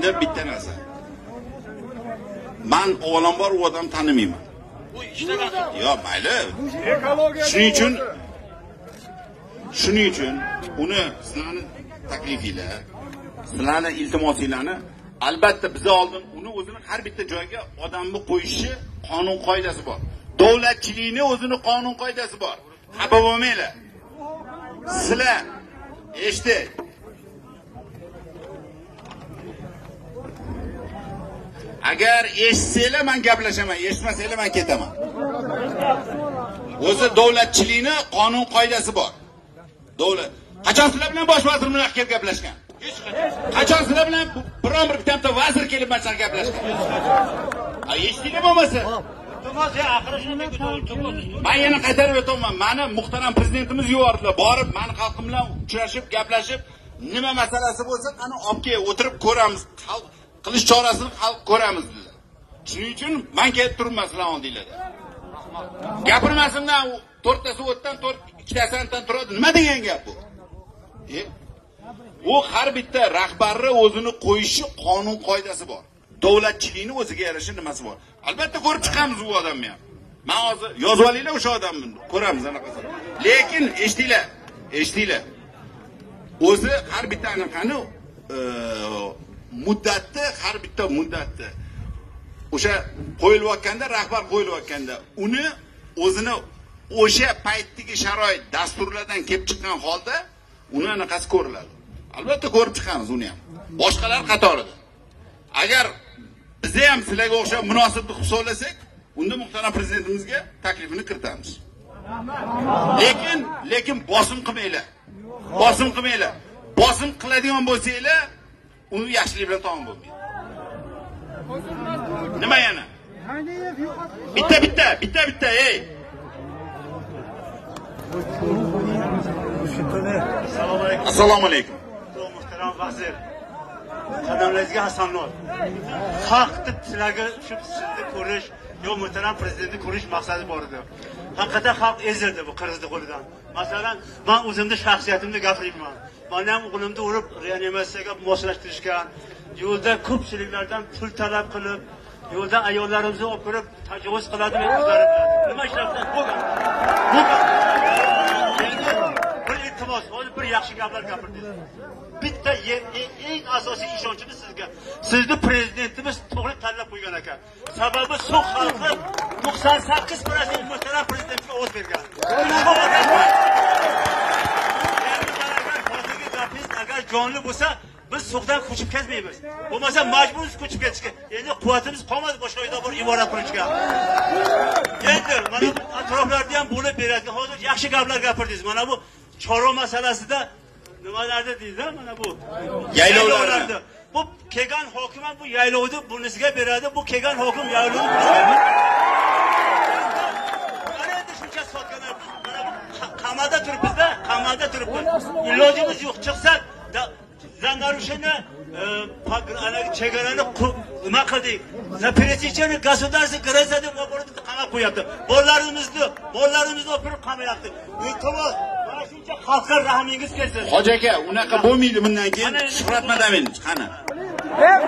Endi bitta narsa. Men avvalambor u odamni tanimayman. Bu ishlagan. Yo, mayli. Shuning uchun uni sizlarni taklifinglar, sizlarni iltimosinglarni albatta biz oldin uni o'zini har bitta joyga odamni qo'yishi qonun qoidasi bor. Davlatchilikni o'zini qonun qoidasi bor. Xafa bo'lmanglar. Sizlar eshitdik. Agar eshitsanglar men gaplashaman, eshitmasanglar men ketaman. O'zi davlatchilikni qonun qoidasi bor. Davlat. Qachon sizlar bilan bosh vazir bilan kelib gaplashgan? Hech qachon. Qachon sizlar bilan biron bir bitta vazir kelib mana gaplashgan? Eshitdinglar bo'lmasa? Men yana qaytarib o'taman. Meni muhtaram prezidentimiz yubordilar. Borib, meni xalqim bilan uchrashib, gaplashib, nima masalasi bo'lsa, qani olib kelib o'tirib ko'ramiz. Qilish chorasini xalq ko'ramiz dedilar. Shuning uchun men kelib turibman sizlar oldinglarda. Gapirmasimdan 4tasi o'tdan 2tasi andan turadi. Nima degan gap bu? U har bitta rahbarni o'zini qo'yishi qonun qoidasi bor. Davlatchilikni o'ziga yarasha nimasi bor. Albatta ko'rib chiqamiz u odamni ham. Men hozir yozib olinglar o'sha odamni. Ko'ramiz anaqasi. Lekin eshtinglar. O'zi har bitta anaqani muddatni, har bitta muddatni o'sha qo'yilayotganda, rahbar qo'yilayotganda, uni o'zini o'sha paytdagi sharoit dasturlardan kelib chiqqan holda uni anaqasi ko'riladi. Albatta ko'rib chiqamiz uni ham. Boshqalar qatorida. Agar biz ham sizlarga o'xshab munosiblik qilib so'rasak, unda muhtaram prezidentimizga taklifini kiritamiz. Lekin bosim qilmanglar. Bosim qiladigan bo'lsanglar, uni yaxshilik bilan tamom bo'lmaydi. Nima yana? Bitta, ey. Assalomu alaykum. Muhtaram vazir. Qadamlaringizga hasanlar. Xalqni sizlarga shu sizni ko'rish, yo muhtaram prezidentni ko'rish maqsadi bor edi. Haqiqatan xalq ezildi bu qirg'izni qo'lidan. Masalan, men o'zimni shaxsiyatimni gapirayman. Meni ham o'g'limni urib reanimatsiyaga moslashtirishgan. Yo'lda ko'pchiliklardan pul talab qilib, yo'lda ayollarimizni olib kirib tajovuz qiladi va o'zlari nima ishlabsan bo'lgan. Bir iltimos, hozir bir yaxshi gaplar gapirdingiz. Bitta eng asosiy ishonchimiz sizga. Sizni prezidentimiz to'g'ri tanlab qo'ygan ekan. Sababi So'x xalqi 98% muhtaram prezidentga ovoz bergan. Agar jonli bo'lsa, biz So'xdan ko'chib ketmaymiz. Bo'lmasa majburmiz ko'chib ketishga. Endi quvvatimiz qolmadi boshqa joyda bor iborat qilishga. Endi mana atroflarda ham bo'lib beradi. Hozir yaxshi gaplar gapirdingiz. Mana bu Chorva masalasida nimalarda deydilar, mana bu yaylovlarda. Bu kelgan hokim ham bu yaylovni bunisiga beradi. Bu kelgan hokim yaylovni mana endi shuncha sotganlar. Mana bu qamalda turibmiz-da, qamalda turibmiz. Ilojimiz yo'q, chiqsak za narushение chegarani nima qildik? Za пересечение государственной границы deb borib qamab qo'yapti. Bollarimizni o'pirib qamayapti. Iltimos, mana shuncha xalqqa rahmingiz kelsin. Hoji aka, unaqa bo'lmaydi bundan keyin. Shuhrat Madaminov qani?